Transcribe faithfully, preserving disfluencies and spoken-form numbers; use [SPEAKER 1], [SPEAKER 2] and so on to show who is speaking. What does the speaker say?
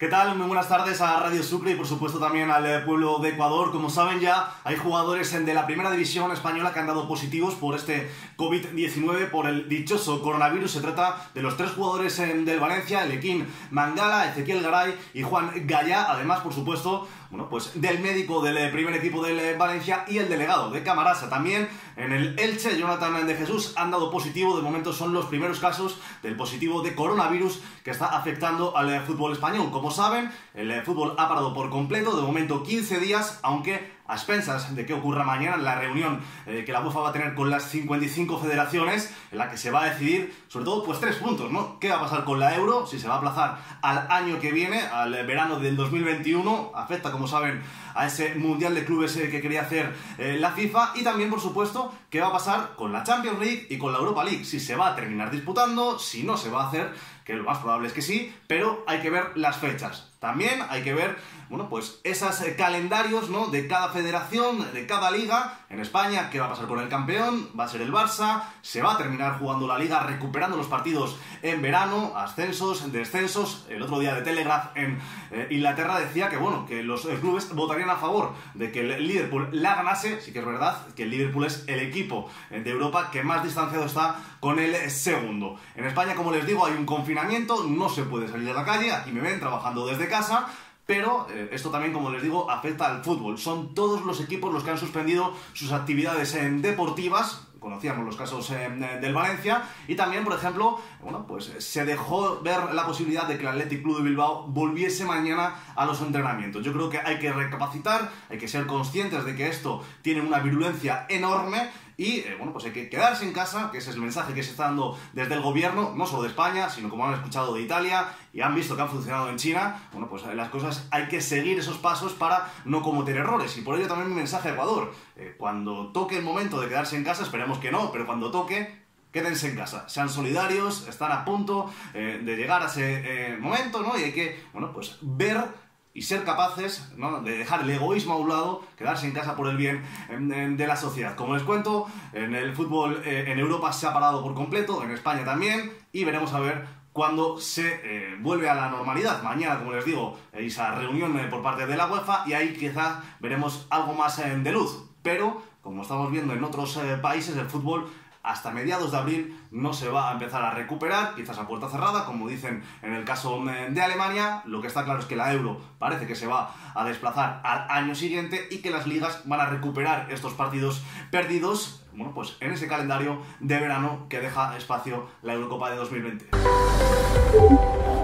[SPEAKER 1] ¿Qué tal? Muy buenas tardes a Radio Sucre y por supuesto también al pueblo de Ecuador. Como saben ya, hay jugadores de la primera división española que han dado positivos por este COVID diecinueve, por el dichoso coronavirus. Se trata de los tres jugadores del Valencia, Lequín Mangala, Ezequiel Garay y Juan Gallá. Además, por supuesto, bueno, pues del médico del primer equipo del Valencia y el delegado de Camarasa. También en el Elche, Jonathan de Jesús han dado positivo. De momento son los primeros casos del positivo de coronavirus que está afectando al fútbol español. Como saben, el fútbol ha parado por completo, de momento quince días, aunque a expensas de qué ocurra mañana en la reunión eh, que la UEFA va a tener con las cincuenta y cinco federaciones, en la que se va a decidir, sobre todo, pues tres puntos, ¿no? ¿Qué va a pasar con la Euro? Si se va a aplazar al año que viene, al verano del dos mil veintiuno, afecta, como saben, a ese Mundial de Clubes eh, que quería hacer eh, la FIFA, y también, por supuesto, qué va a pasar con la Champions League y con la Europa League, si se va a terminar disputando, si no se va a hacer, que lo más probable es que sí, pero hay que ver las fechas. También hay que ver, bueno, pues esos eh, calendarios, ¿no?, de cada federación, de cada liga. En España, ¿qué va a pasar con el campeón? Va a ser el Barça, se va a terminar jugando la liga, recuperando los partidos en verano, ascensos, descensos. El otro día de Telegraph en eh, Inglaterra decía que, bueno, que los eh, clubes votarían a favor de que el Liverpool la ganase. Sí que es verdad que el Liverpool es el equipo de Europa que más distanciado está con el segundo. En España, como les digo, hay un confinamiento, no se puede salir a la calle. Aquí me ven trabajando desde casa, pero eh, esto también, como les digo, afecta al fútbol. Son todos los equipos los que han suspendido sus actividades eh, deportivas. Conocíamos los casos eh, del Valencia, y también, por ejemplo, bueno, pues se dejó ver la posibilidad de que el Athletic Club de Bilbao volviese mañana a los entrenamientos. Yo creo que hay que recapacitar, hay que ser conscientes de que esto tiene una virulencia enorme. Y, eh, bueno, pues hay que quedarse en casa, que ese es el mensaje que se está dando desde el gobierno, no solo de España, sino como han escuchado de Italia y han visto que han funcionado en China. Bueno, pues las cosas hay que seguir esos pasos para no cometer errores. Y por ello también mi mensaje a Ecuador. Eh, cuando toque el momento de quedarse en casa, esperemos que no, pero cuando toque, quédense en casa, sean solidarios, están a punto eh, de llegar a ese eh, momento, ¿no? Y hay que, bueno, pues ver y ser capaces, ¿no?, de dejar el egoísmo a un lado, quedarse en casa por el bien de la sociedad. Como les cuento, en el fútbol eh, en Europa se ha parado por completo, en España también, y veremos a ver cuándo se eh, vuelve a la normalidad. Mañana, como les digo, hay esa reunión eh, por parte de la UEFA, y ahí quizás veremos algo más eh, de luz. Pero, como estamos viendo en otros eh, países, el fútbol hasta mediados de abril no se va a empezar a recuperar, quizás a puerta cerrada, como dicen en el caso de Alemania. Lo que está claro es que la Euro parece que se va a desplazar al año siguiente y que las ligas van a recuperar estos partidos perdidos, bueno, pues en ese calendario de verano que deja espacio la Eurocopa de dos mil veinte.